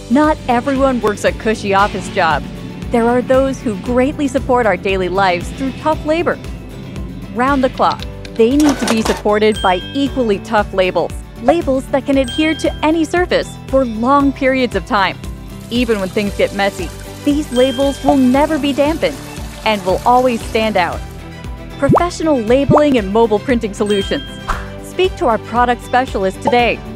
Not everyone works a cushy office job. There are those who greatly support our daily lives through tough labor. Round the clock, they need to be supported by equally tough labels. Labels that can adhere to any surface for long periods of time. Even when things get messy, these labels will never be dampened and will always stand out. Professional labeling and mobile printing solutions. Speak to our product specialist today.